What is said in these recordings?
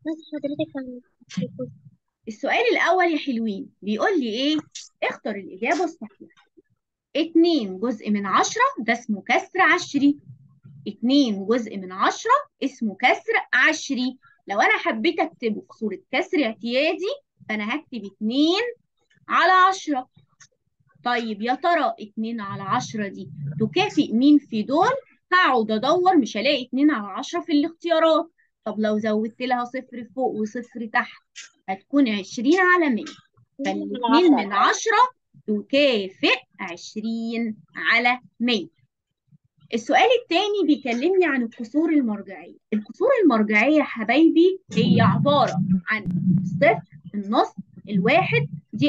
بس حضرتك كان السؤال الأول يا حلوين بيقول لي إيه؟ اختر الإجابة الصحيحة. 2 جزء من 10 ده اسمه كسر عشري. 2 جزء من 10 اسمه كسر عشري. لو أنا حبيت أكتبه في صورة كسر اعتيادي فأنا هكتب 2/10. طيب يا ترى 2/10 دي تكافئ مين في دول؟ هقعد أدور مش هلاقي 2/10 في الاختيارات. طب لو زودت لها صفر فوق وصفر تحت هتكون 20/100. من فالاتنين عشرة. من 10 تكافئ 20/100. السؤال التاني بيكلمني عن الكسور المرجعية. الكسور المرجعية يا حبايبي هي عبارة عن الصفر، النص، الواحد. دي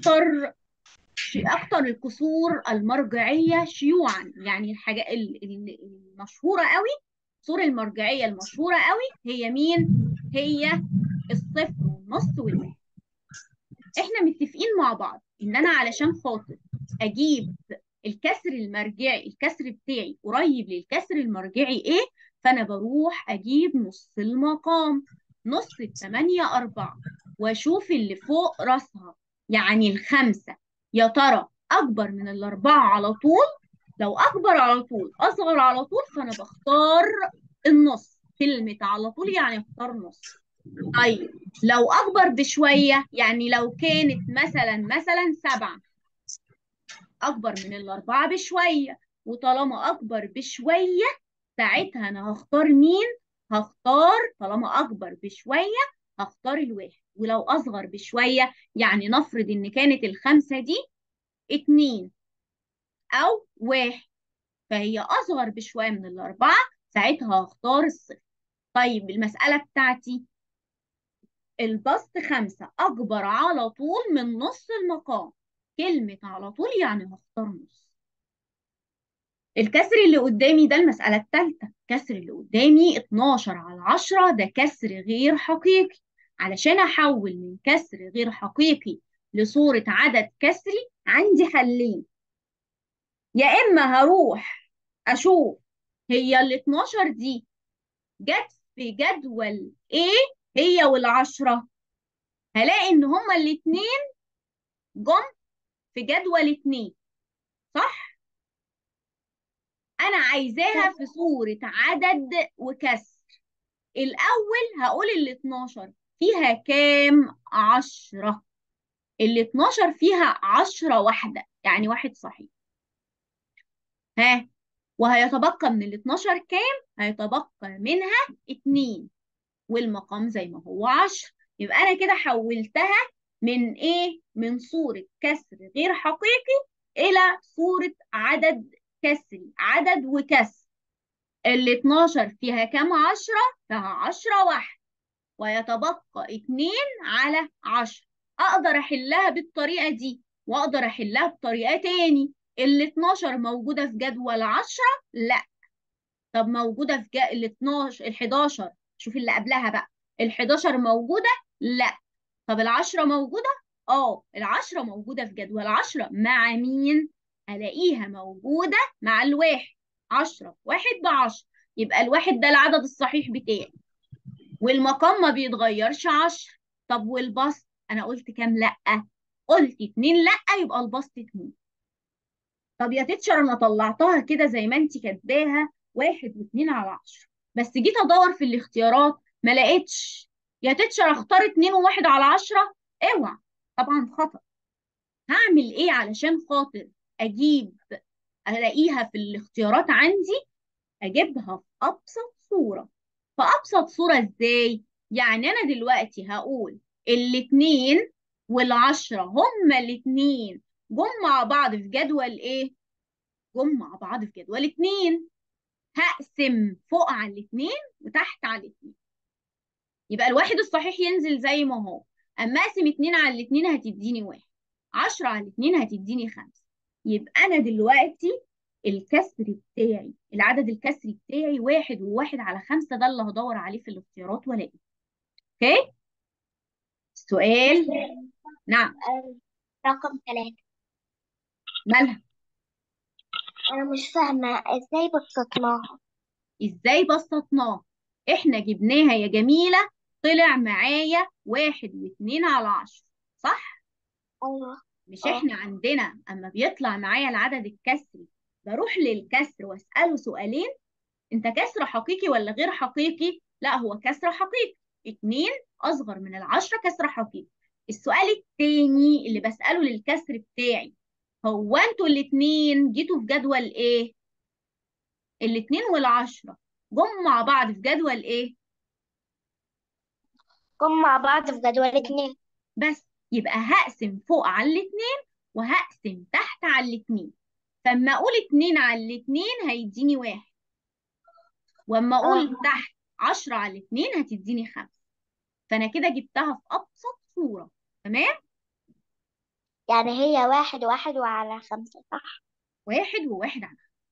أكتر الكسور المرجعية شيوعا، يعني الحاجة المشهورة قوي. الكسور المرجعية المشهورة قوي هي مين؟ هي الصفر والنص والواحد. احنا متفقين مع بعض ان انا علشان خاطر اجيب الكسر المرجعي، الكسر بتاعي قريب للكسر المرجعي ايه؟ فانا بروح اجيب نص المقام. نص ال8/4 واشوف اللي فوق راسها، يعني ال5. يا ترى اكبر من ال4 على طول؟ لو اكبر على طول اصغر على طول فانا بختار النص. كلمة على طول يعني اختار نص. طيب لو أكبر بشوية، يعني لو كانت مثلا 7 أكبر من ال4 بشوية، وطالما أكبر بشوية ساعتها أنا هختار مين؟ هختار طالما أكبر بشوية هختار الواحد. ولو أصغر بشوية يعني نفرض إن كانت ال5 دي 2 أو 1 فهي أصغر بشوية من ال4 ساعتها هختار الصفر. طيب المسألة بتاعتي البسط 5 أكبر على طول من نص المقام. كلمة على طول يعني هختار نص. الكسر اللي قدامي ده المسألة الثالثة. الكسر اللي قدامي 12/10 ده كسر غير حقيقي. علشان أحول من كسر غير حقيقي لصورة عدد كسري عندي حلين. يا إما هروح أشوف هي ال 12 دي جت في جدول إيه، هي والعشرة. هلاقي إن هما الاتنين جم في جدول 2. صح؟ أنا عايزاها في صورة عدد وكسر. الأول هقول ال 12 فيها كام؟ 10. ال 12 فيها 10 واحدة، يعني واحد صحيح. ها، وهيتبقى من ال 12 كام؟ هيتبقى منها 2، والمقام زي ما هو 10. يبقى أنا كده حولتها من إيه؟ من صورة كسر غير حقيقي إلى صورة عدد كسري، عدد وكسر. ال 12 فيها كام 10؟ فيها 10 واحد، ويتبقى 2/10. أقدر أحلها بالطريقة دي وأقدر أحلها بطريقة تاني. ال 12 موجودة في جدول 10؟ لا. طب موجودة في ال 12 ال 11؟ شوف اللي قبلها بقى. ال 11 موجودة؟ لا. طب ال10 موجودة؟ ال10 موجودة في جدول 10 مع مين؟ ألاقيها موجودة مع الواحد. 10 واحد ب10. يبقى الواحد ده العدد الصحيح بتاعي، والمقام ما بيتغيرش 10. طب والبسط أنا قلت كام؟ لأ. قلت 2 لأ، يبقى البسط 2. طب يا تيتشر أنا طلعتها كده زي ما أنت كاتباها 1 و2/10، بس جيت أدور في الاختيارات ما لقيتش. يا تيتشر أختار 2 و1/10؟ اوعى، طبعا خطأ. هعمل ايه علشان خاطر اجيب الاقيها في الاختيارات عندي؟ اجيبها في ابسط صورة. في ابسط صورة ازاي؟ يعني انا دلوقتي هقول ال2 وال10 هما الاتنين جم مع بعض في جدول ايه؟ جم مع بعض في جدول 2. هقسم فوق على الاتنين وتحت على الاتنين، يبقى الواحد الصحيح ينزل زي ما هو. اما اقسم 2 على 2 هتديني 1، 10 على 2 هتديني 5. يبقى انا دلوقتي الكسر بتاعي، العدد الكسري بتاعي 1 و1/5 ده اللي هدور عليه في الاختيارات والاقيه. اوكي. مش السؤال. نعم. رقم 3. مالها؟ أنا مش فاهمة إزاي بسطناها. ازاي بسطناه؟ احنا جبناها يا جميلة طلع معايا 1.2/10، صح؟ ايوه. مش اه. احنا عندنا اما بيطلع معايا العدد الكسري بروح للكسر واسأله سؤالين، انت كسر حقيقي ولا غير حقيقي؟ لا، هو كسر حقيقي. 2 اصغر من 10 كسر حقيقي. السؤال التاني اللي بسأله للكسر بتاعي، هو انتوا الاتنين جيتوا في جدول ايه؟ الاتنين والعشرة جم مع بعض في جدول ايه؟ جم مع بعض في جدول 2. بس يبقى هقسم فوق على الاتنين وهقسم تحت على الاتنين. فاما اقول 2/2 هيديني 1، واما اه. اقول تحت 10/2 هتديني 5. فانا كده جبتها في ابسط صورة. تمام. يعني هي 1 وعلى 5، صح؟ 1 و1 على.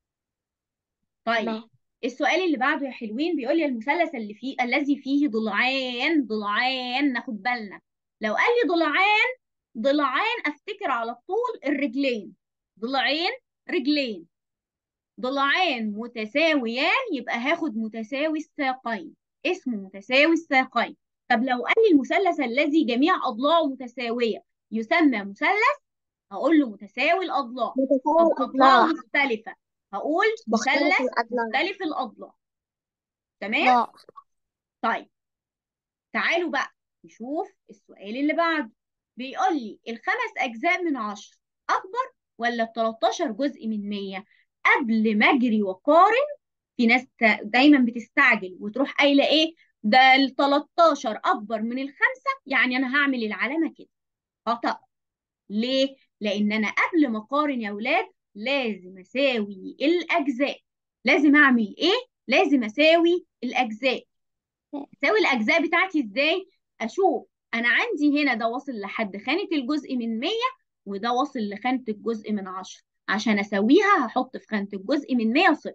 طيب، تمام. السؤال اللي بعده يا حلوين بيقول لي المثلث الذي فيه ضلعان ناخد بالنا. لو قال لي ضلعان افتكر على طول الرجلين. ضلعين، رجلين. ضلعان متساويان يبقى هاخد متساوي الساقين، اسمه متساوي الساقين. طب لو قال لي المثلث الذي جميع اضلاعه متساوية يسمى مثلث، هقول له متساوي الأضلاع. طب متساوي أضلاعه الأضلاع. مختلفة، هقول مختلف مثلث الأضلاع. مختلف الأضلاع. تمام؟ لا. طيب، تعالوا بقى نشوف السؤال اللي بعده. بيقول لي الخمس أجزاء من 10 أكبر ولا ال 13 جزء من 100؟ قبل ما أجري وأقارن، في ناس دايما بتستعجل وتروح قايلة إيه؟ ده ال 13 أكبر من الخمسة، يعني أنا هعمل العلامة كده. خطأ. ليه؟ لأن أنا قبل ما أقارن يا ولاد لازم أساوي الأجزاء. لازم أعمل إيه؟ لازم أساوي الأجزاء. أساوي الأجزاء بتاعتي إزاي؟ أشوف أنا عندي هنا ده واصل لحد خانة الجزء من 100 وده واصل لخانة الجزء من 10. عشان أساويها هحط في خانة الجزء من 100 صفر.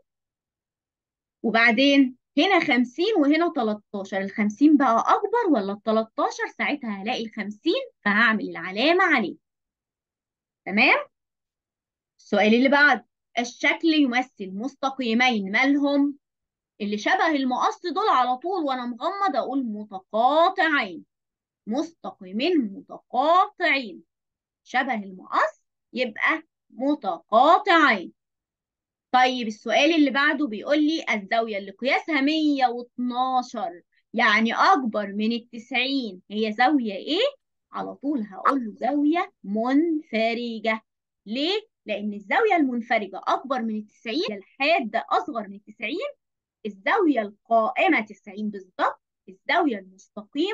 وبعدين هنا 50 وهنا 13، ال 50 بقى أكبر ولا ال 13؟ ساعتها هلاقي ال 50 فهعمل العلامة عليه. تمام؟ السؤال اللي بعد، الشكل يمثل مستقيمين مالهم؟ اللي شبه المقص دول على طول وانا مغمض اقول متقاطعين. مستقيمين متقاطعين، شبه المقص يبقى متقاطعين. طيب، السؤال اللي بعده بيقول لي الزاوية اللي قياسها 112 يعني أكبر من ال90 هي زاوية إيه؟ على طول هقول له زاوية منفرجة. ليه؟ لأن الزاوية المنفرجة أكبر من ال90، الحادة أصغر من ال90، الزاوية القائمة 90 بالظبط، الزاوية المستقيمة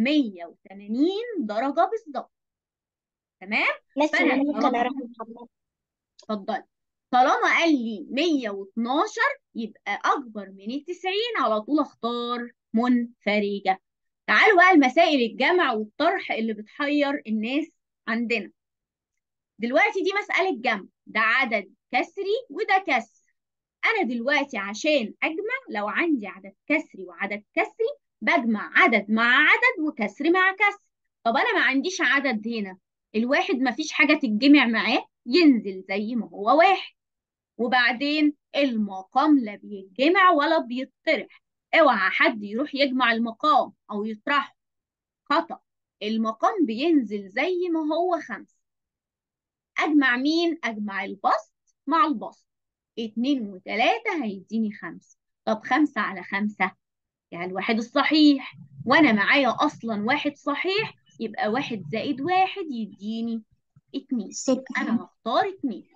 180 درجة بالظبط. تمام؟ بس فأنا أنا ممكن طالما أروح الحمام. اتفضل. طالما قال لي 112 يبقى أكبر من ال90، على طول أختار منفرجة. تعالوا بقى المسائل الجمع والطرح اللي بتحير الناس عندنا. دلوقتي دي مسألة جمع، ده عدد كسري وده كسر. أنا دلوقتي عشان أجمع، لو عندي عدد كسري وعدد كسري بجمع عدد مع عدد وكسر مع كسر. طب أنا ما عنديش عدد هنا، الواحد ما فيش حاجة تتجمع معاه، ينزل زي ما هو واحد. وبعدين المقام لا بيتجمع ولا بيطرح. اوعى حد يروح يجمع المقام او يطرحه، خطأ. المقام بينزل زي ما هو 5. اجمع مين؟ اجمع البسط مع البسط. 2 و3 هيديني 5. طب 5/5 يعني الواحد الصحيح، وانا معايا اصلا واحد صحيح، يبقى 1 زائد 1 يديني 2. يبقى 6. انا هختار 2.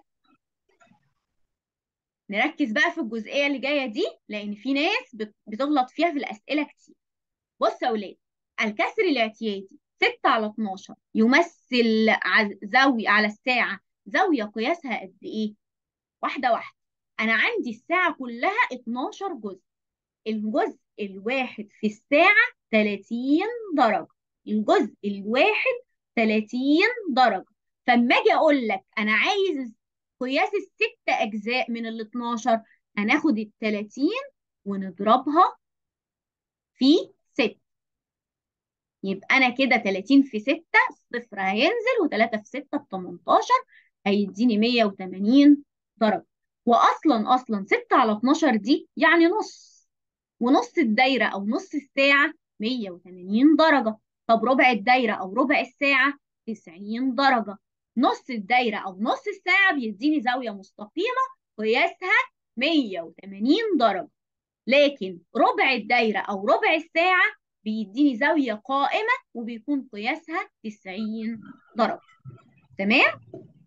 نركز بقى في الجزئية اللي جاية دي لأن في ناس بتغلط فيها في الأسئلة كتير. بص يا ولاد، الكسر الاعتيادي 6/12 يمثل زاوية على الساعة، زاوية قياسها قد إيه؟ واحدة واحدة. أنا عندي الساعة كلها 12 جزء. الجزء الواحد في الساعة 30 درجة. الجزء الواحد 30 درجة. فاما اجي اقول لك انا عايز قياس الست اجزاء من ال 12، هناخد ال 30 ونضربها في 6. يبقى انا كده 30 في 6 صفر هينزل، و3 في 6 ب 18 هيديني 180 درجة. واصلا 6/12 دي يعني نص، ونص الدايرة او نص الساعة 180 درجة. طب ربع الدايرة أو ربع الساعة 90 درجة. نص الدايرة أو نص الساعة بيديني زاوية مستقيمة قياسها 180 درجة. لكن ربع الدايرة أو ربع الساعة بيديني زاوية قائمة وبيكون قياسها 90 درجة. تمام؟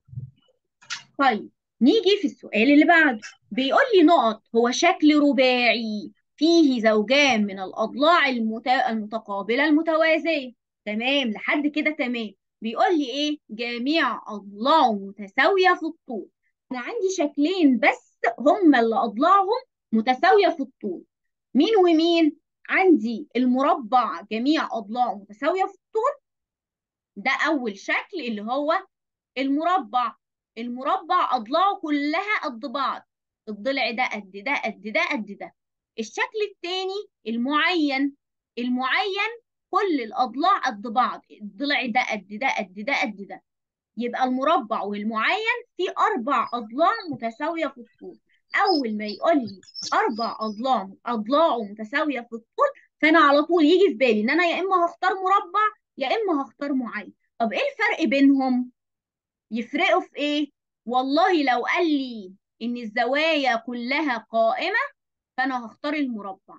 طيب نيجي في السؤال اللي بعده. بيقول لي نقط هو شكل رباعي فيه زوجان من الأضلاع المتقابلة المتوازية. تمام لحد كده تمام. بيقول لي إيه؟ جميع أضلاعه متساوية في الطول. أنا عندي شكلين بس هما اللي أضلاعهم متساوية في الطول. مين ومين؟ عندي المربع جميع أضلاعه متساوية في الطول. ده أول شكل اللي هو المربع. المربع أضلاعه كلها قد بعض. الضلع ده قد ده قد ده قد ده. الشكل التاني المعين. المعين كل الأضلاع قد بعض. الضلع ده قد ده قد ده قد ده. يبقى المربع والمعين في 4 أضلاع متساوية في الطول. أول ما يقول لي 4 أضلاعه متساوية في الطول فأنا على طول يجي في بالي إن أنا يا إما هختار مربع يا إما هختار معين. طب إيه الفرق بينهم؟ يفرقوا في ايه؟ والله لو قال لي ان الزوايا كلها قائمة فانا هختار المربع.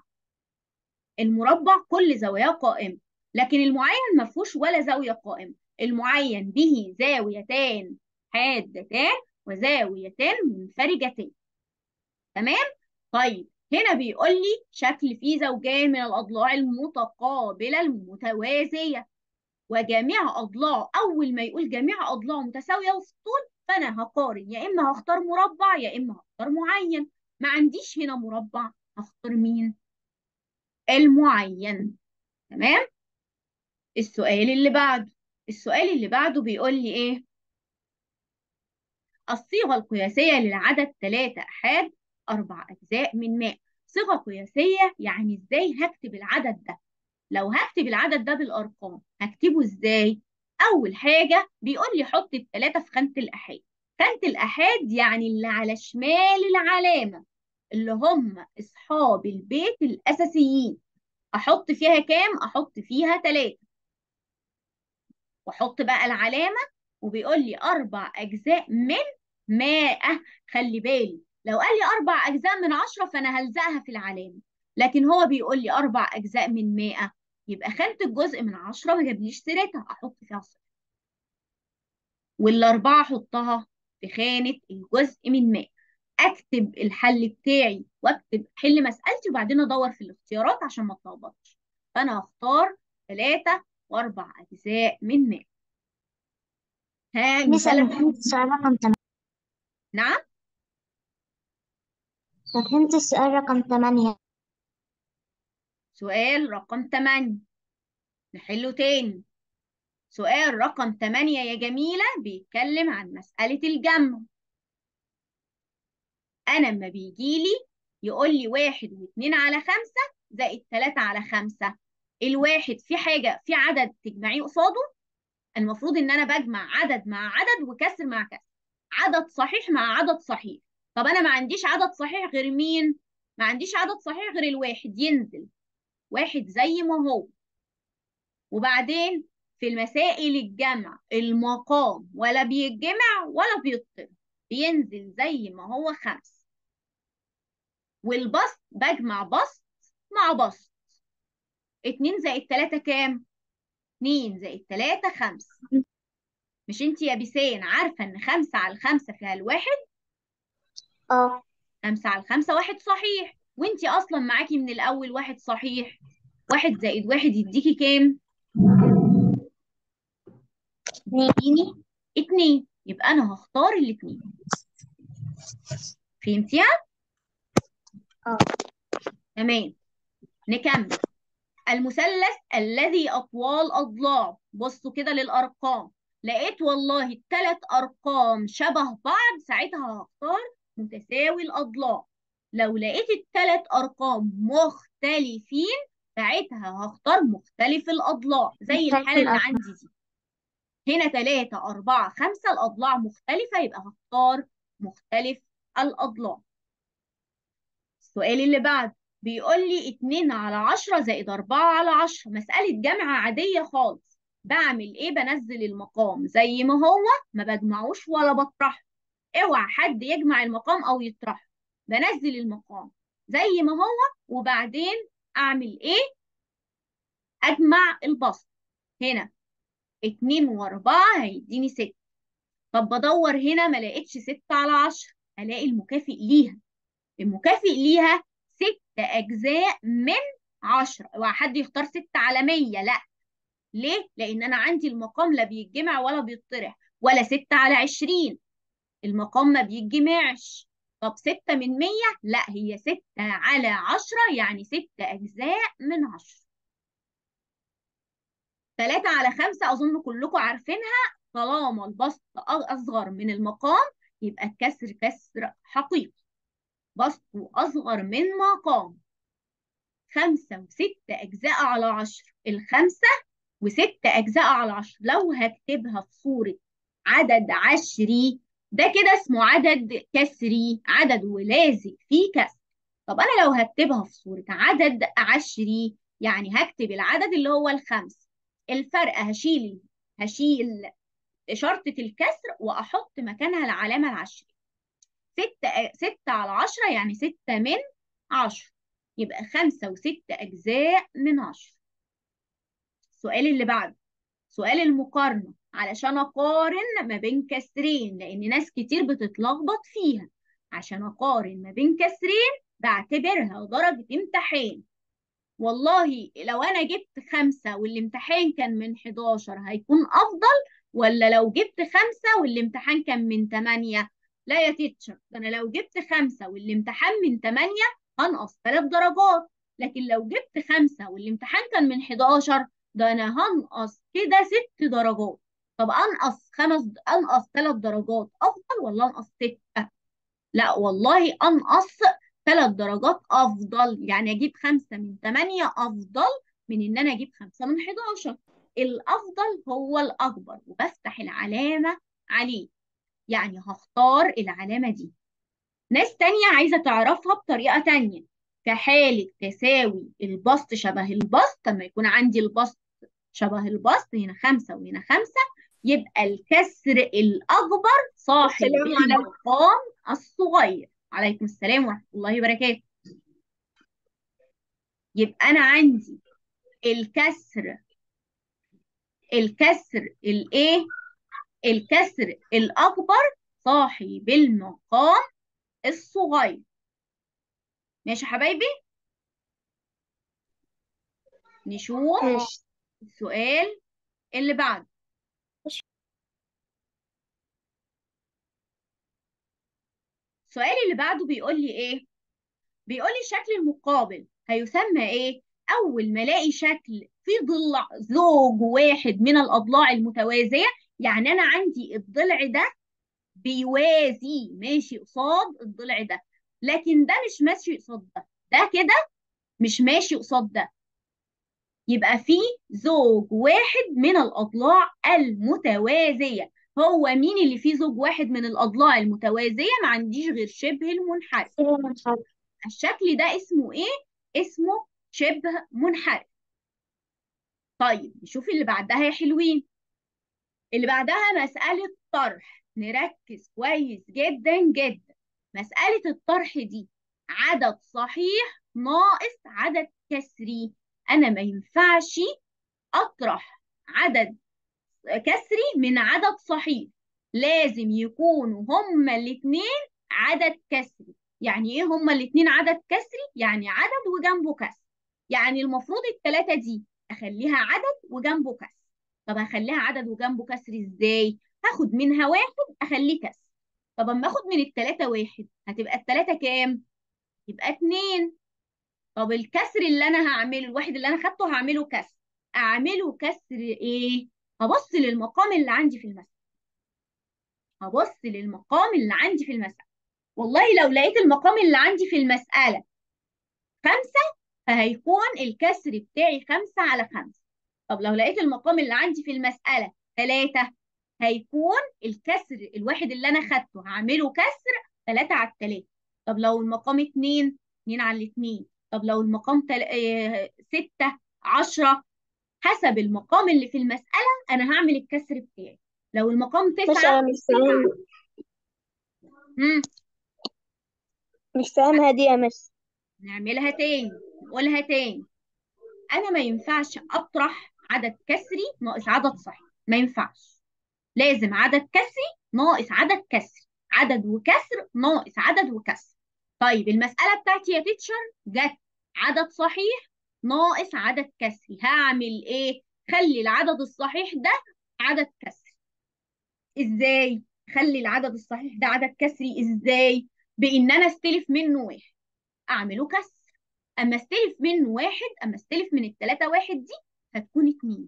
المربع كل زواياه قائمة. لكن المعين ما فيهوش ولا زاوية قائمة. المعين به زاويتان حادتان وزاويتان منفرجتان. تمام؟ طيب هنا بيقول لي شكل فيه زوجان من الأضلاع المتقابلة المتوازية. وجميع أضلاعه أول ما يقول جميع أضلاعه متساوية في الطول فأنا هقارن يا إما هختار مربع يا إما هختار معين. ما عنديش هنا مربع هختار مين؟ المعين. تمام؟ السؤال اللي بعده. السؤال اللي بعده بيقول لي إيه؟ الصيغة القياسية للعدد 3 أحاد 4 أجزاء من ماء. صيغة قياسية يعني إزاي هكتب العدد ده؟ لو هكتب العدد ده بالأرقام هكتبه إزاي؟ أول حاجة بيقول لي حط ال3 في خانة الآحاد. خانة الآحاد يعني اللي على شمال العلامة اللي هم أصحاب البيت الأساسيين. أحط فيها كام؟ أحط فيها 3. وأحط بقى العلامة وبيقول لي 4 أجزاء من ماء. خلي بالي لو قال لي 4 أجزاء من 10 فأنا هلزقها في العلامة. لكن هو بيقول لي 4 أجزاء من 100 يبقى خانة الجزء من 10 ما جابليش سيرتها أحط فيها صفر. والأربعة أحطها في خانة الجزء من 100. أكتب الحل بتاعي وأكتب حل مسألتي وبعدين أدور في الاختيارات عشان ما أتلخبطش. فأنا هختار 3 و4 أجزاء من 100. ها مس أنا المثلث. فهمت السؤال رقم 8. نعم. فهمت السؤال رقم 8. سؤال رقم 8 نحله تاني. سؤال رقم 8 يا جميلة بيتكلم عن مسألة الجمع. أنا لما بيجيلي يقول لي 1 و2 على 5 زائد 3 على 5. الواحد في حاجة في عدد تجمعيه قصاده. المفروض إن أنا بجمع عدد مع عدد وكسر مع كسر. عدد صحيح مع عدد صحيح. طب أنا ما عنديش عدد صحيح غير مين؟ ما عنديش عدد صحيح غير الواحد ينزل واحد زي ما هو. وبعدين في المسائل الجمع المقام ولا بيتجمع ولا بيطرح. بينزل زي ما هو 5. والبسط بجمع بسط مع بسط. 2 زائد 3 كام؟ 2 زائد 3 5. مش انت يا بيسان عارفة ان 5 على 5 فيها الواحد؟ اه 5 على 5 واحد صحيح. وانت اصلا معاكي من الاول واحد صحيح. 1 زائد 1 يديكي كام؟ يديني 2. يبقى انا هختار ال2. فهمتيها؟ اه تمام. نكمل. المثلث الذي أطوال أضلاعه. بصوا كده للأرقام. لقيت والله ال3 أرقام شبه بعض ساعتها هختار متساوي الأضلاع. لو لقيت ال3 أرقام مختلفين ساعتها هختار مختلف الأضلاع زي مختلف الحالة اللي الأرقام. عندي دي. هنا 3 4 5 الأضلاع مختلفة يبقى هختار مختلف الأضلاع. السؤال اللي بعد بيقول لي 2/10 زائد 4/10، مسألة جمع عادية خالص. بعمل ايه؟ بنزل المقام زي ما هو، ما بجمعوش ولا بطرحه. اوعى حد يجمع المقام او يطرحه. بنزل المقام زي ما هو، وبعدين اعمل ايه؟ اجمع البسط. هنا 2 و4 هيديني 6. طب بدور هنا ما لقيتش 6/10، الاقي المكافئ ليها. المكافئ ليها 6 أجزاء من 10. اوعى حد يختار 6/100، لا. ليه؟ لأن أنا عندي المقام لا بيتجمع ولا بيطرح، ولا 6/20 المقام ما بيتجمعش. طب 6/100؟ لا، هي 6/10، يعني 6 أجزاء من 10. 3/5 أظن كلكم عارفينها. طالما البسط أصغر من المقام يبقى الكسر كسر حقيقي. بسطه أصغر من مقام. 5 و6 أجزاء على 10. ال5 و6 أجزاء على 10 لو هكتبها في صورة عدد عشري، ده كده اسمه عدد كسري، عدد ولازق فيه كسر. طب أنا لو هكتبها في صورة عدد عشري، يعني هكتب العدد اللي هو ال5. الفرق هشيل شرطة الكسر وأحط مكانها العلامة العشرية. 6/10 يعني 6/10. يبقى 5 و6 أجزاء من 10. السؤال اللي بعده سؤال المقارنة، علشان أقارن ما بين كسرين، لأن ناس كتير بتتلخبط فيها. عشان أقارن ما بين كسرين بعتبرها درجة امتحان. والله لو أنا جبت 5 والامتحان كان من 11 هيكون أفضل، ولا لو جبت 5 والامتحان كان من 8؟ لا يا تيتشر، ده أنا لو جبت 5 والامتحان من 8 هنقص 3 درجات. لكن لو جبت 5 والامتحان كان من 11، ده أنا هنقص كده 6 درجات. طب أنقص 3 درجات أفضل ولا أنقص 6؟ لا والله، أنقص 3 درجات أفضل. يعني أجيب 5 من 8 أفضل من إن أنا أجيب 5 من 11. الأفضل هو الأكبر، وبفتح العلامة عليه. يعني هختار العلامة دي. ناس تانية عايزة تعرفها بطريقة تانية. في حالة تساوي البسط شبه البسط، لما يكون عندي البسط شبه البسط، هنا 5 وهنا 5، يبقى الكسر الأكبر صاحب السلام عليكم. المقام الصغير. عليكم السلام ورحمة الله وبركاته. يبقى أنا عندي الكسر الإيه؟ الكسر الأكبر صاحب المقام الصغير. ماشي يا حبايبي؟ نشوف ماشي. السؤال اللي بعده. السؤال اللي بعده بيقول لي إيه؟ بيقول لي شكل المقابل هيسمى ايه؟ اول ما الاقي شكل في ضلع زوج واحد من الاضلاع المتوازيه، يعني انا عندي الضلع ده بيوازي ماشي قصاد الضلع ده، لكن ده مش ماشي قصاد ده، ده كده مش ماشي قصاد ده. يبقى في زوج واحد من الاضلاع المتوازيه. هو مين اللي فيه زوج واحد من الاضلاع المتوازيه؟ ما عنديش غير شبه المنحرف. السلام عليكم. الشكل ده اسمه ايه؟ اسمه شبه منحرف. طيب نشوف اللي بعدها يا حلوين. اللي بعدها مسألة طرح. نركز كويس جدا جدا. مسألة الطرح دي عدد صحيح ناقص عدد كسري. أنا ما ينفعش أطرح عدد كسري من عدد صحيح. لازم يكونوا هما الاتنين عدد كسري. يعني ايه هما الاتنين عدد كسري؟ يعني عدد وجنبه كسر. يعني المفروض التلاتة دي اخليها عدد وجنبه كسر. طب هخليها عدد وجنبه كسر ازاي؟ هاخد منها واحد اخليه كسر. طب اما اخد من التلاتة واحد هتبقى التلاتة كام؟ يبقى 2. طب الكسر اللي انا هعمله، الواحد اللي انا خدته هعمله كسر. اعمله كسر ايه؟ هبص للمقام اللي عندي في المسألة. والله لو لقيت المقام اللي عندي في المسألة 5، فهيكون الكسر بتاعي 5/5. طب لو لقيت المقام اللي عندي في المسألة 3، هيكون الكسر الواحد اللي أنا خدته هعمله كسر 3/3. طب لو المقام 2، 2/2. طب لو المقام 6 10 حسب المقام اللي في المسألة أنا هعمل الكسر بتاعي. لو المقام 9 أنا مش فاهم، مم. مش فاهمها دي يا مس. نعملها تاني، نقولها تاني. أنا ما ينفعش أطرح عدد كسري ناقص عدد صحيح، ما ينفعش. لازم عدد كسري ناقص عدد كسري، عدد وكسر ناقص عدد وكسر. طيب المسألة بتاعتي يا تيتشر جت عدد صحيح ناقص عدد كسري، هعمل ايه؟ خلي العدد الصحيح ده عدد كسري. ازاي خلي العدد الصحيح ده عدد كسري؟ ازاي؟ بان انا استلف منه واحد اعمله كسر. اما استلف منه واحد، اما استلف من التلاتة واحد دي هتكون 2.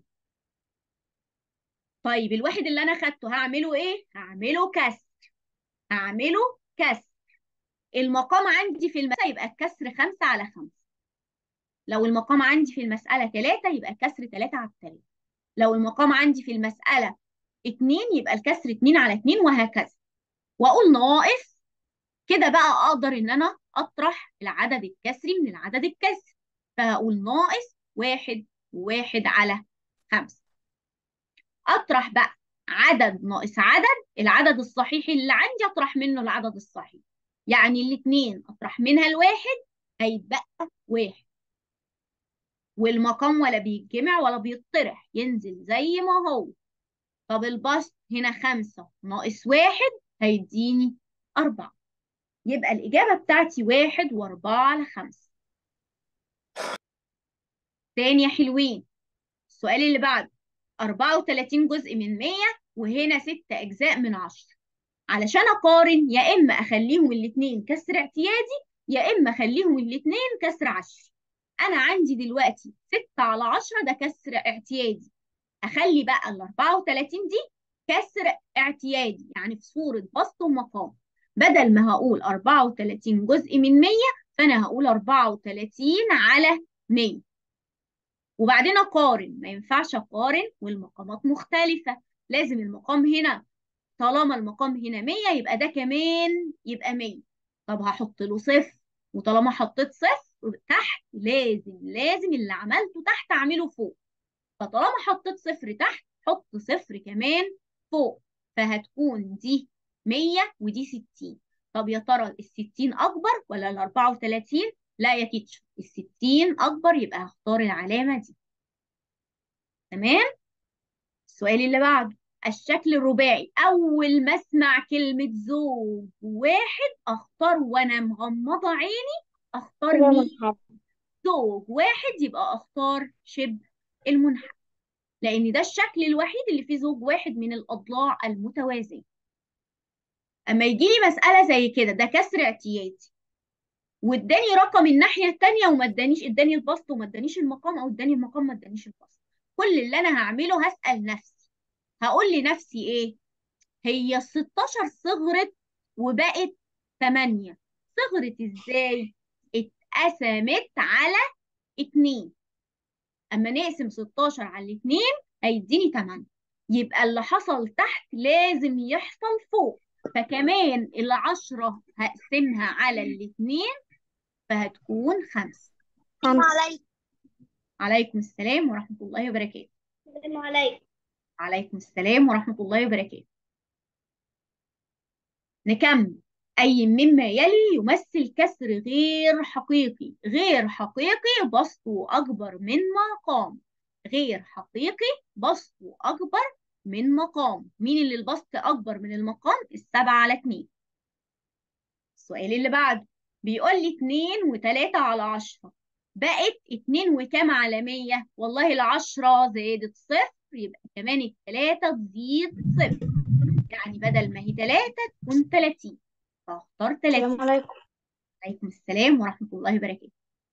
طيب الواحد اللي انا خدته هعمله ايه؟ هعمله كسر، هعمله كسر. المقام عندي في المسألة يبقى الكسر 5/5. لو المقام عندي في المسألة 3 يبقى الكسر 3/3. لو المقام عندي في المسألة 2 يبقى الكسر 2/2 وهكذا. وأقول ناقص. كده بقى أقدر إن أنا أطرح العدد الكسري من العدد الكسري. فهقول ناقص 1 و1/5. أطرح بقى عدد ناقص عدد، العدد الصحيح اللي عندي أطرح منه العدد الصحيح. يعني الاتنين أطرح منها الواحد هيتبقى 1. والمقام ولا بيتجمع ولا بيطرح، ينزل زي ما هو. طب البسط هنا 5 ناقص 1 هيديني 4. يبقى الإجابة بتاعتي 1 و4/5. تاني يا حلوين، السؤال اللي بعده. 34 جزء من 100 وهنا 6 أجزاء من 10. علشان أقارن يا إما أخليهم الاتنين كسر اعتيادي يا إما أخليهم الاتنين كسر 10. أنا عندي دلوقتي 6/10 ده كسر اعتيادي. أخلي بقى ال 34 دي كسر اعتيادي، يعني في صورة بسط ومقام. بدل ما هقول 34 جزء من 100 فأنا هقول 34/100. وبعدين أقارن، ما ينفعش أقارن والمقامات مختلفة. لازم المقام هنا، طالما المقام هنا 100 يبقى ده كمان يبقى 100. طب هحط له صفر، وطالما حطيت صفر تحت لازم اللي عملته تحت أعمله فوق. فطالما حطيت صفر تحت حط صفر كمان فوق. فهتكون دي 100 ودي 60. طب يا ترى ال 60 أكبر ولا ال 34؟ لا يا تيتشر، ال 60 أكبر، يبقى هختار العلامة دي. تمام؟ السؤال اللي بعده. الشكل الرباعي، أول ما أسمع كلمة زوج واحد أختار وأنا مغمضة عيني. أختار شبه مين؟ منحرف. زوج واحد، يبقى أختار شبه المنحنى. لأن ده الشكل الوحيد اللي فيه زوج واحد من الأضلاع المتوازية. أما يجي لي مسألة زي كده ده كسر اعتيادي واداني رقم الناحية التانية وما ادانيش، اداني البسط وما ادانيش المقام، أو اداني المقام ما ادانيش البسط، كل اللي أنا هعمله هسأل نفسي، هقول لنفسي إيه؟ هي ال 16 صغرت وبقت 8. صغرت إزاي؟ اتقسمت على 2. اما نقسم 16 على 2 هيديني 8. يبقى اللي حصل تحت لازم يحصل فوق. فكمان ال10 هقسمها على 2 فهتكون 5. السلام عليكم. عليكم السلام ورحمة الله وبركاته. السلام عليكم. عليكم السلام ورحمة الله وبركاته. نكمل. أي مما يلي يمثل كسر غير حقيقي. غير حقيقي بسطه أكبر من مقام. غير حقيقي بسطه أكبر من مقام. مين اللي البسط أكبر من المقام؟ 7/2. السؤال اللي بعده بيقول لي 2 و3/10 بقت 2 وكام على 100؟ والله ال10 زادت صفر يبقى كمان ال3 تزيد صفر. يعني بدل ما هي 3 تكون 30. فاختار 30. السلام عليكم. عليكم السلام ورحمة الله وبركاته.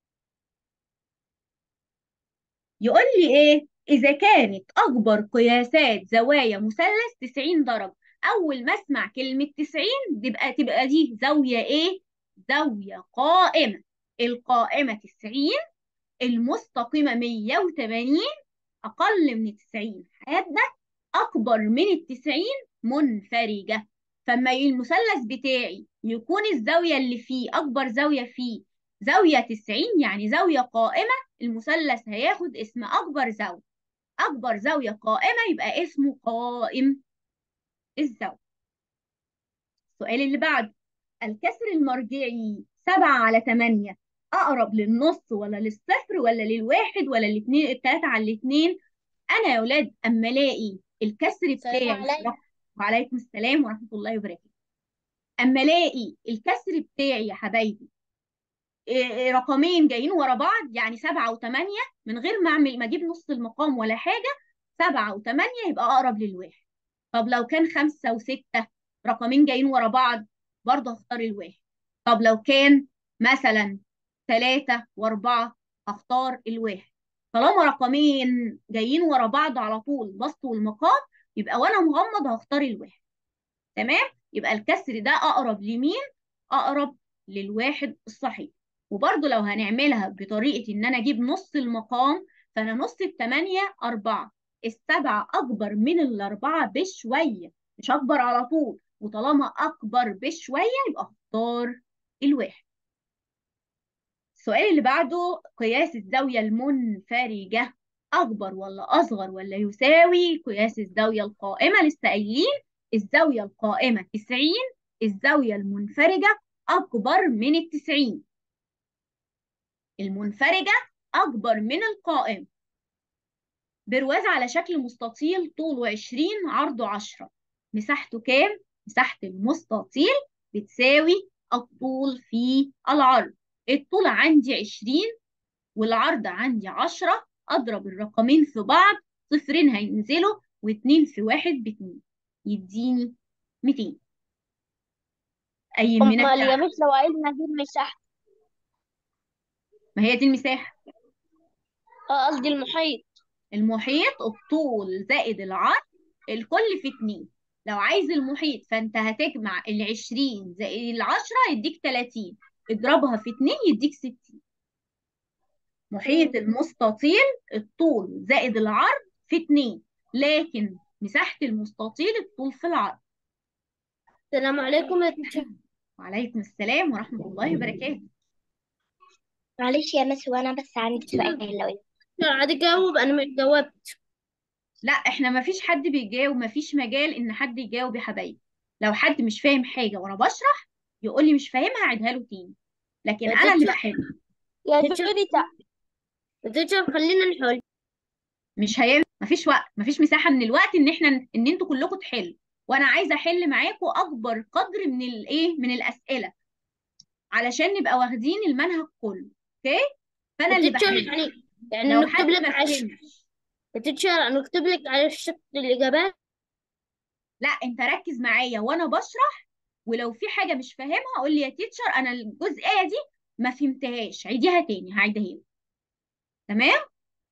يقول لي ايه؟ إذا كانت أكبر قياسات زوايا مثلث 90 درجة. أول ما أسمع كلمة 90 تبقى دي زاوية ايه؟ زاوية قائمة. القائمة 90، المستقيمة 180، أقل من 90 حادة، أكبر من 90 منفرجة. فما المثلث بتاعي يكون الزاوية اللي فيه أكبر زاوية فيه زاوية 90 يعني زاوية قائمة، المثلث هياخد اسم أكبر زاوية. أكبر زاوية قائمة يبقى اسمه قائم الزاوية. السؤال اللي بعده، الكسر المرجعي 7/8 أقرب للنص ولا للصفر ولا للواحد ولا الاثنين التلاتة على الاثنين؟ أنا يا ولاد أما ألاقي الكسر السلام بتاعي عليكم. وعليكم السلام ورحمة الله وبركاته. أما ألاقي الكسر بتاعي يا حبايبي رقمين جايين ورا بعض، يعني 7 و8، من غير ما أجيب نص المقام ولا حاجة، 7 و8 يبقى أقرب للواحد. طب لو كان 5 و6 رقمين جايين ورا بعض، برضه هختار الواحد. طب لو كان مثلا 3 و4 هختار الواحد. طالما رقمين جايين ورا بعض على طول بسط والمقام، يبقى وانا مغمض هختار الواحد. تمام؟ يبقى الكسر ده اقرب لمين؟ اقرب للواحد الصحيح. وبرضه لو هنعملها بطريقة ان انا اجيب نص المقام، فانا نص ال8 4، ال7 اكبر من ال4 بشوية، مش اكبر على طول، وطالما اكبر بشوية يبقى اختار الواحد. السؤال اللي بعده، قياس الزاوية المنفرجة أكبر ولا أصغر ولا يساوي قياس الزاوية القائمة؟ لسه قايلين الزاوية القائمة 90، الزاوية المنفرجة أكبر من ال90. المنفرجة أكبر من القائمة. برواز على شكل مستطيل طوله 20 عرضه 10، مساحته كام؟ مساحة المستطيل بتساوي الطول في العرض. الطول عندي 20 والعرض عندي 10، أضرب الرقمين في بعض، صفرين هينزلوا واتنين في واحد باتنين، يديني 200. أي من امال يا مس لو عايزنا نجيب مساحة؟ ما هي دي المساحة. قصدي المحيط. المحيط الطول زائد العرض، الكل في 2. لو عايز المحيط فأنت هتجمع 20 زائد 10 يديك 30، اضربها في 2 يديك 60. محيط المستطيل الطول زائد العرض في 2، لكن مساحة المستطيل الطول في العرض. السلام عليكم يا تيتشر. وعليكم السلام ورحمة الله وبركاته. معلش يا مس، وانا بس عندي سؤال لو عادي جاوب، انا مش جاوبت. لا، احنا ما فيش حد بيجاوب، ما فيش مجال ان حد يجاوب يا حبايبي. لو حد مش فاهم حاجة وانا بشرح يقول لي مش فاهمها اعيدها له تاني، لكن يا انا اللي تيتشر بحل. يا تيتشر خلينا نحل. مش هينفع، ما فيش وقت، ما فيش مساحة من الوقت ان انتوا كلكم تحلوا، وانا عايزة احل معاكم اكبر قدر من الايه، من الاسئلة، علشان نبقى واخدين المنهج كله. اوكي؟ فانا يا اللي تيتشر بحل. يعني لو نكتب حد لك ما على فهمش، يا تيتشر نكتب لك على الشكل الإجابات. لا انت ركز معايا وانا بشرح، ولو في حاجه مش فاهمها قول لي يا تيتشر انا الجزئيه دي ما فهمتهاش، عيديها تاني هعيدها لك. تمام؟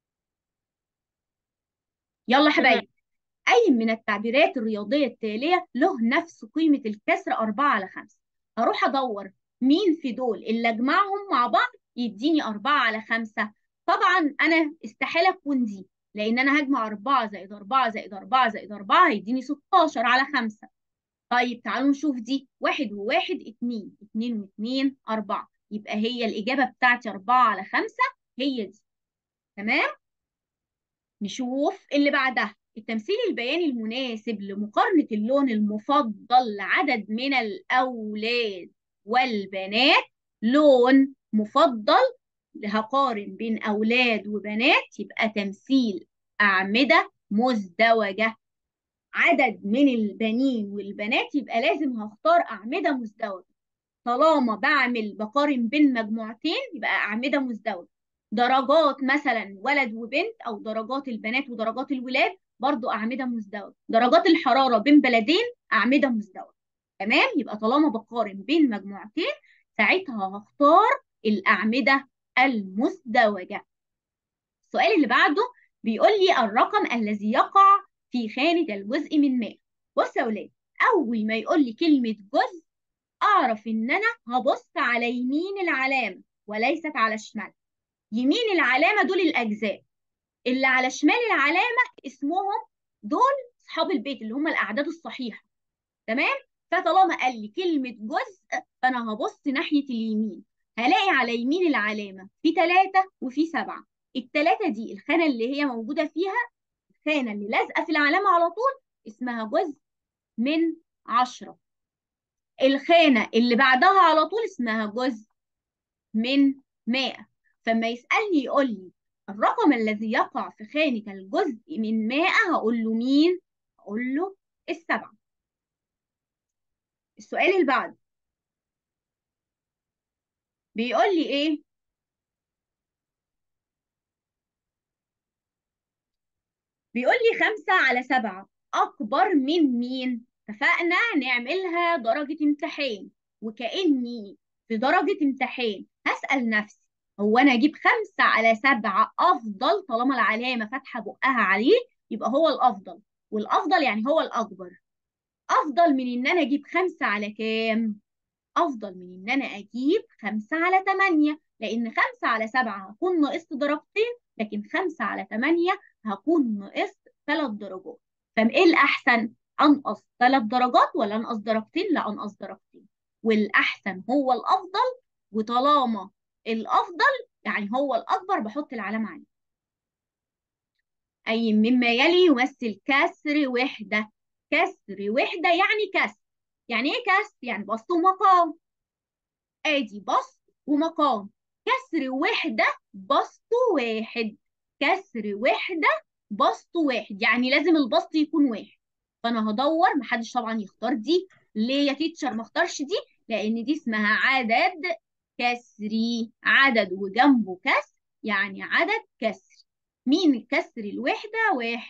يلا يا تمام. حبايبي. اي من التعبيرات الرياضيه التاليه له نفس قيمه الكسر 4/5؟ هروح ادور مين في دول اللي اجمعهم مع بعض يديني 4/5. طبعا انا استحاله اكون دي، لان انا هجمع 4 زائد 4 زائد 4 زائد 4 هيديني 16/5. طيب تعالوا نشوف دي، 1 و1 2، 2 و2 4، يبقى هي الإجابة بتاعتي 4/5، هي دي. تمام؟ نشوف اللي بعدها، التمثيل البياني المناسب لمقارنة اللون المفضل لعدد من الأولاد والبنات. لون مفضل، هقارن بين أولاد وبنات، يبقى تمثيل أعمدة مزدوجة. عدد من البنين والبنات يبقى لازم هختار أعمدة مزدوجة. طالما بقارن بين مجموعتين يبقى أعمدة مزدوجة. درجات مثلا ولد وبنت، أو درجات البنات ودرجات الولاد، برضو أعمدة مزدوجة. درجات الحرارة بين بلدين أعمدة مزدوجة. تمام؟ يبقى طالما بقارن بين مجموعتين ساعتها هختار الأعمدة المزدوجة. السؤال اللي بعده بيقول لي الرقم الذي يقع في خانة الجزء من ما. بص يا ولاد، أول ما يقول لي كلمة جزء أعرف إن أنا هبص على يمين العلامة وليست على شمال. يمين العلامة دول الأجزاء، اللي على شمال العلامة اسمهم دول أصحاب البيت اللي هم الأعداد الصحيحة. تمام؟ فطالما قال لي كلمة جزء فأنا هبص ناحية اليمين، هلاقي على يمين العلامة في 3 وفي 7. ال3 دي الخانة اللي هي موجودة فيها، الخانة اللي لازقة في العلامة على طول اسمها جزء من 10. الخانة اللي بعدها على طول اسمها جزء من 100. فما يسألني يقول لي الرقم الذي يقع في خانة الجزء من 100 هقول له مين؟ هقول له ال7. السؤال اللي بعده بيقول لي ايه؟ بيقول لي 5/7 أكبر من مين؟ اتفقنا نعملها درجة امتحان، وكأني في درجة امتحان هسأل نفسي هو أنا أجيب 5/7 أفضل طالما العلامة فاتحة بقها عليه يبقى هو الأفضل، والأفضل يعني هو الأكبر. أفضل من إن أنا أجيب 5 على كام؟ أفضل من إن أنا أجيب 5/8، لأن 5/7 هكون نقصت درجتين، لكن 5/8 هكون نقصت 3 درجات. فإيه الأحسن؟ أنقص 3 درجات ولا أنقص درجتين؟ لا، أنقص درجتين. والأحسن هو الأفضل، وطالما الأفضل يعني هو الأكبر بحط العلامة عليه. أي مما يلي يمثل كسر وحدة. كسر وحدة يعني كسر. يعني إيه كسر؟ يعني بسط ومقام. ادي بسط ومقام. كسر وحده بسط واحد. كسر وحده بسط واحد، يعني لازم البسط يكون واحد. فانا هدور، محدش طبعا يختار دي. ليه يا تيتشر ما اختارش دي؟ لان دي اسمها عدد كسري. عدد وجنبه كسر يعني عدد كسري. مين كسر الوحده؟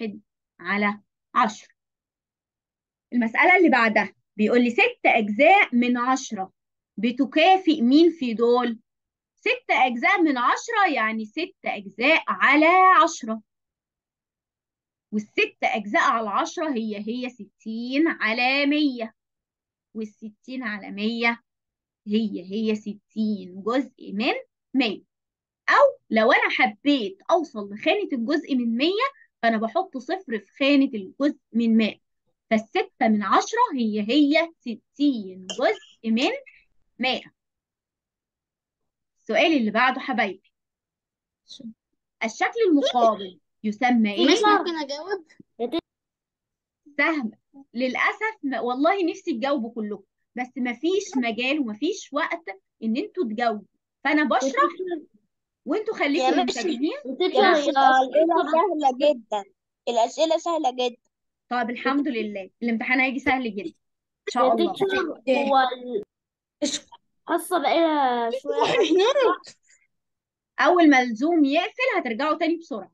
1/10. المسألة اللي بعدها بيقول لي 6 أجزاء من 10 بتكافئ مين في دول؟ 6 أجزاء من 10 يعني 6 أجزاء على 10. وال6 أجزاء على 10 هي 60/100. وال60/100 هي 60 جزء من 100. أو لو أنا حبيت أوصل لخانة الجزء من 100 فأنا بحط صفر في خانة الجزء من 100. فال6/10 هي 60 جزء من 100. السؤال اللي بعده حبايبي، الشكل المقابل يسمى ايه؟ مش ممكن أجاوب؟ سهم. للأسف والله نفسي تجاوبوا كلكم، بس مفيش مجال ومفيش وقت ان انتوا تجاوبوا. فانا بشرح وانتوا يا خليكم ماشي منتبهين. يا ماشي الأسئلة سهلة جدا. الأسئلة سهلة جدا. طب الحمد لله، الامتحان هيجي سهل جدا ان شاء يا الله. تيتشر هو القصة بقالها شوية. اول ما الزوم يقفل هترجعوا تاني بسرعة.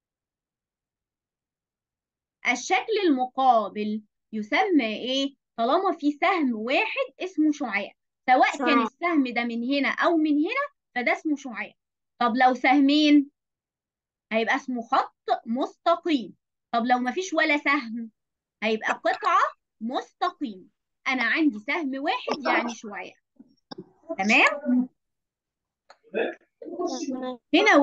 الشكل المقابل يسمى ايه؟ طالما في سهم واحد اسمه شعاع، سواء كان السهم ده من هنا او من هنا فده اسمه شعاع. طب لو سهمين هيبقى اسمه خط مستقيم. طب لو مفيش ولا سهم هيبقى قطعة مستقيمة. انا عندي سهم واحد يعني شعاع. تمام. هنا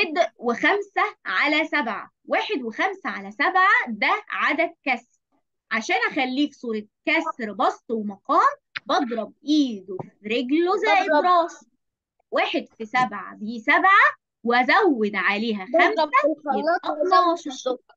1/5/7. 1/5/7 ده عدد كسر. عشان اخليه في صورة كسر بسط ومقام بضرب ايده في رجله زائد راس. 1/7 دي 7 وازود عليها 5 بضرب في الخلاط يبقى وأزود 12. السكر.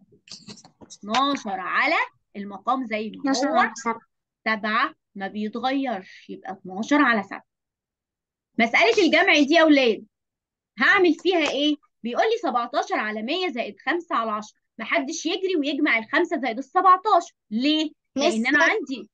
12 على المقام زي ما هو 7 ما بيتغيرش يبقى 12/7. مسألة الجمع دي يا ولاد هعمل فيها ايه؟ بيقول لي 17/100 زائد 5/10. محدش يجري ويجمع ال5 زائد ال17. ليه؟ لأن أنا عندي